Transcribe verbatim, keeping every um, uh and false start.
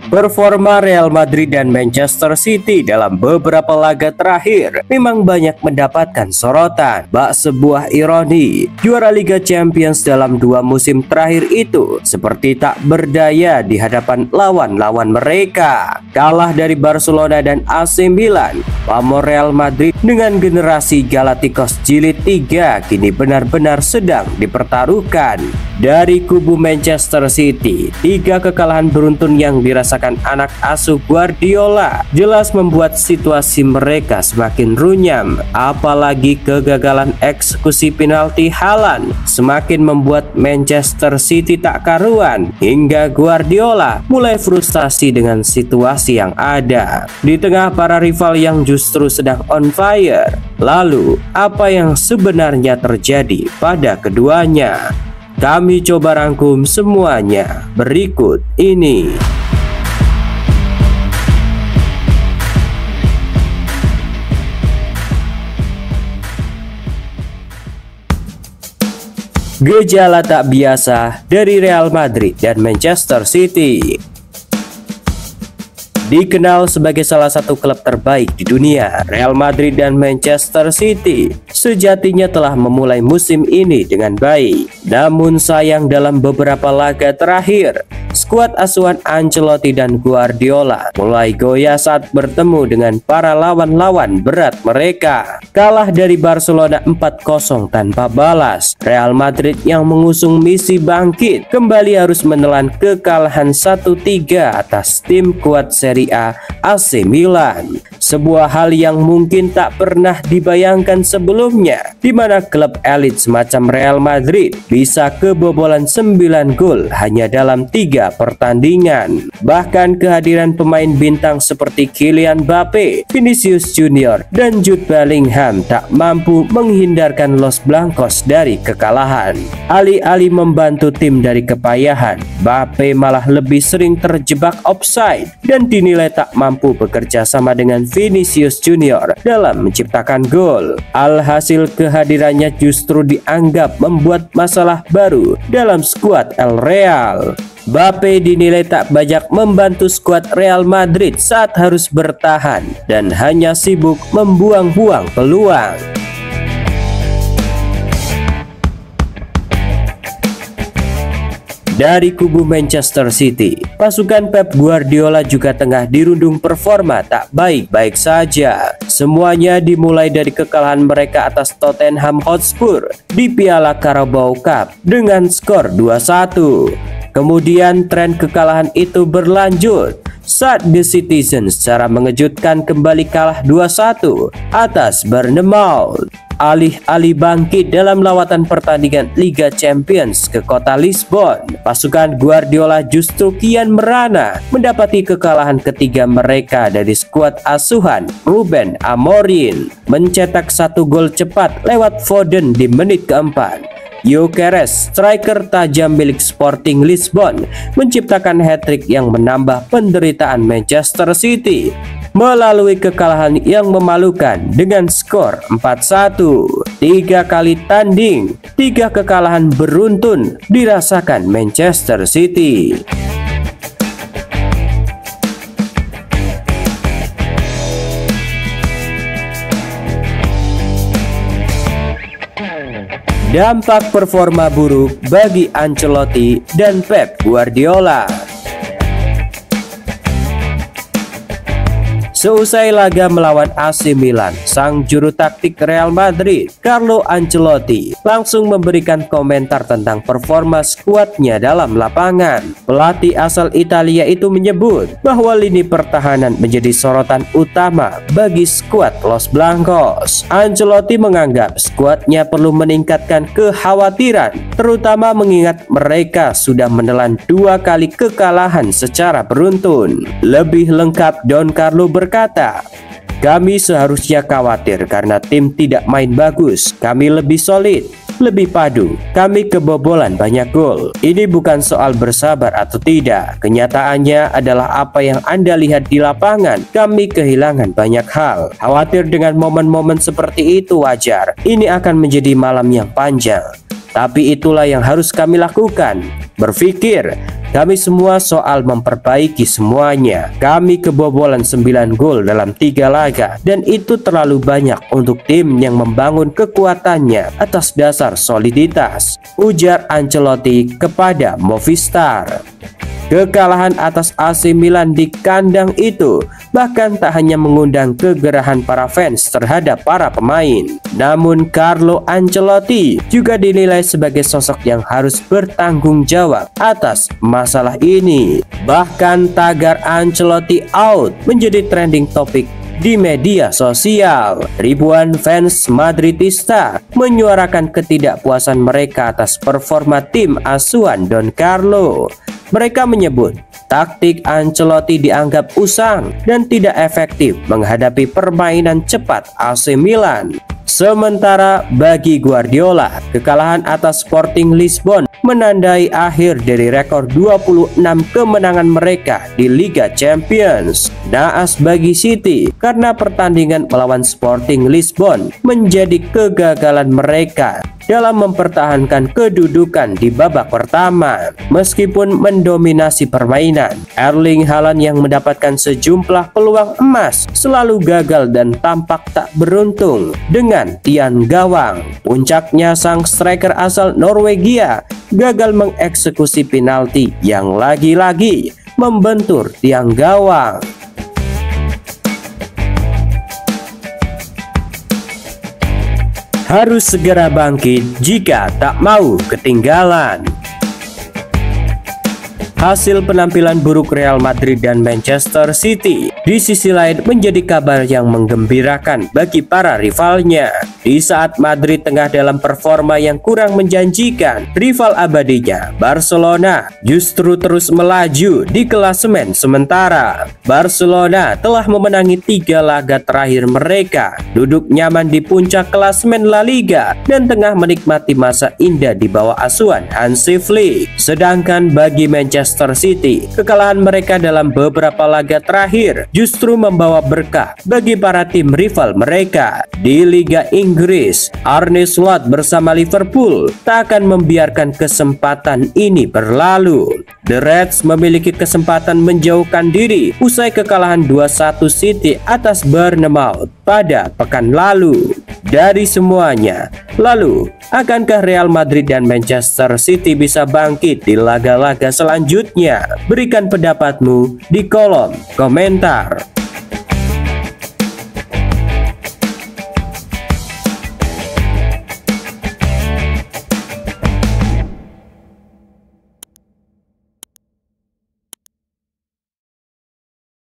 Performa Real Madrid dan Manchester City dalam beberapa laga terakhir memang banyak mendapatkan sorotan. Bak sebuah ironi, juara Liga Champions dalam dua musim terakhir itu seperti tak berdaya di hadapan lawan-lawan mereka. Kalah dari Barcelona dan A C Milan, pamor Real Madrid dengan generasi Galacticos jilid tiga kini benar-benar sedang dipertaruhkan. Dari kubu Manchester City, tiga kekalahan beruntun yang dirasakan anak asuh Guardiola jelas membuat situasi mereka semakin runyam. Apalagi kegagalan eksekusi penalti Haaland semakin membuat Manchester City tak karuan, hingga Guardiola mulai frustasi dengan situasi yang ada. Di tengah para rival yang justru sedang on fire, lalu apa yang sebenarnya terjadi pada keduanya? Kami coba rangkum semuanya berikut ini. Gejala tak biasa dari Real Madrid dan Manchester City. Dikenal sebagai salah satu klub terbaik di dunia, Real Madrid dan Manchester City sejatinya telah memulai musim ini dengan baik. Namun sayang dalam beberapa laga terakhir, skuad asuhan Ancelotti dan Guardiola mulai goyah saat bertemu dengan para lawan-lawan berat mereka. Kalah dari Barcelona empat kosong tanpa balas, Real Madrid yang mengusung misi bangkit kembali harus menelan kekalahan satu tiga atas tim kuat Serie A A C Milan. Sebuah hal yang mungkin tak pernah dibayangkan sebelumnya, di mana klub elit semacam Real Madrid bisa kebobolan sembilan gol hanya dalam tiga pertandingan. Bahkan kehadiran pemain bintang seperti Kylian Mbappe, Vinicius Junior, dan Jude Bellingham tak mampu menghindarkan Los Blancos dari kekalahan. Alih-alih membantu tim dari kepayahan, Mbappe malah lebih sering terjebak offside dan dinilai tak mampu bekerja sama dengan Vinicius Junior dalam menciptakan gol. Alhasil kehadirannya justru dianggap membuat masalah baru dalam skuad El Real. Mbappe dinilai tak banyak membantu skuad Real Madrid saat harus bertahan dan hanya sibuk membuang-buang peluang. Dari kubu Manchester City, pasukan Pep Guardiola juga tengah dirundung performa tak baik-baik saja. Semuanya dimulai dari kekalahan mereka atas Tottenham Hotspur di Piala Carabao Cup dengan skor dua satu. Kemudian tren kekalahan itu berlanjut saat The Citizens secara mengejutkan kembali kalah dua satu atas Bournemouth. Alih-alih bangkit dalam lawatan pertandingan Liga Champions ke kota Lisbon, pasukan Guardiola justru kian merana mendapati kekalahan ketiga mereka dari skuad asuhan Ruben Amorim. Mencetak satu gol cepat lewat Foden di menit keempat. Gyökeres, striker tajam milik Sporting Lisbon, menciptakan hat-trick yang menambah penderitaan Manchester City melalui kekalahan yang memalukan dengan skor empat satu. Tiga kali tanding, tiga kekalahan beruntun dirasakan Manchester City. Dampak performa buruk bagi Ancelotti dan Pep Guardiola. Seusai laga melawan A C Milan, sang juru taktik Real Madrid, Carlo Ancelotti, langsung memberikan komentar tentang performa skuadnya dalam lapangan. Pelatih asal Italia itu menyebut bahwa lini pertahanan menjadi sorotan utama bagi skuad Los Blancos. Ancelotti menganggap skuadnya perlu meningkatkan kekhawatiran, terutama mengingat mereka sudah menelan dua kali kekalahan secara beruntun. Lebih lengkap, Don Carlo ber berkata, "Kami seharusnya khawatir karena tim tidak main bagus. Kami lebih solid, lebih padu. Kami kebobolan banyak gol. Ini bukan soal bersabar atau tidak. Kenyataannya adalah apa yang Anda lihat di lapangan. Kami kehilangan banyak hal. Khawatir dengan momen-momen seperti itu wajar. Ini akan menjadi malam yang panjang. Tapi itulah yang harus kami lakukan. Berpikir Kami semua soal memperbaiki semuanya. Kami kebobolan sembilan gol dalam tiga laga dan itu terlalu banyak untuk tim yang membangun kekuatannya atas dasar soliditas, ujar Ancelotti kepada Movistar. Kekalahan atas A C Milan di kandang itu bahkan tak hanya mengundang kegerahan para fans terhadap para pemain, namun Carlo Ancelotti juga dinilai sebagai sosok yang harus bertanggung jawab atas masalah ini. Bahkan tagar Ancelotti out menjadi trending topik di media sosial. Ribuan fans Madridista menyuarakan ketidakpuasan mereka atas performa tim asuhan Don Carlo. Mereka menyebut taktik Ancelotti dianggap usang dan tidak efektif menghadapi permainan cepat A C Milan. Sementara bagi Guardiola, kekalahan atas Sporting Lisbon menandai akhir dari rekor dua puluh enam kemenangan mereka di Liga Champions. Naas bagi City karena pertandingan melawan Sporting Lisbon menjadi kegagalan mereka dalam mempertahankan kedudukan di babak pertama. Meskipun mendominasi permainan, Erling Haaland yang mendapatkan sejumlah peluang emas selalu gagal dan tampak tak beruntung dengan tiang gawang. Puncaknya sang striker asal Norwegia gagal mengeksekusi penalti yang lagi-lagi membentur tiang gawang. Harus segera bangkit jika tak mau ketinggalan. Hasil penampilan buruk Real Madrid dan Manchester City di sisi lain menjadi kabar yang menggembirakan bagi para rivalnya. Di saat Madrid tengah dalam performa yang kurang menjanjikan, rival abadinya Barcelona justru terus melaju di klasemen sementara. Barcelona telah memenangi tiga laga terakhir mereka, duduk nyaman di puncak klasemen La Liga dan tengah menikmati masa indah di bawah asuhan Hansi Flick. Sedangkan bagi Manchester City, kekalahan mereka dalam beberapa laga terakhir justru membawa berkah bagi para tim rival mereka. Di Liga Inggris, Arne Slot bersama Liverpool tak akan membiarkan kesempatan ini berlalu. The Reds memiliki kesempatan menjauhkan diri usai kekalahan dua satu City atas Bournemouth pada pekan lalu. Dari semuanya, lalu akankah Real Madrid dan Manchester City bisa bangkit di laga-laga selanjutnya? Berikan pendapatmu di kolom komentar.